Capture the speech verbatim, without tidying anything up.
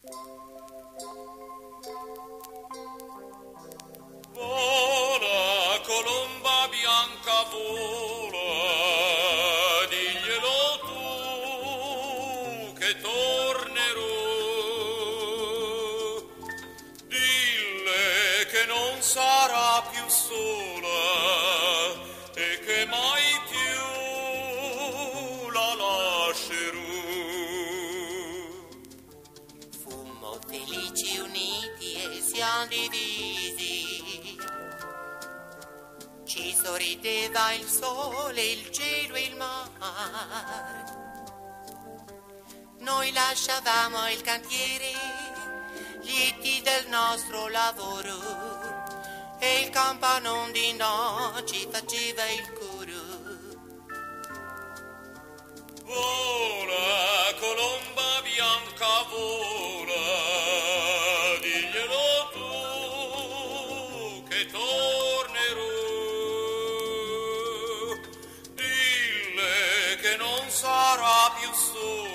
Vola, colomba bianca, vola, diglielo tu che tornerò. Dille che non sarà più sola e che mai più la lascerò. Fummo felici uniti e siamo divisi. Ci sorrideva il sole, il cielo e il mare. Noi lasciavamo il cantiere, lieti del nostro lavoro, e il campanon di no ci faceva il coro. Vola, colomba bianca, vola, diglielo tu che tornerò. Dille che non sarà più sola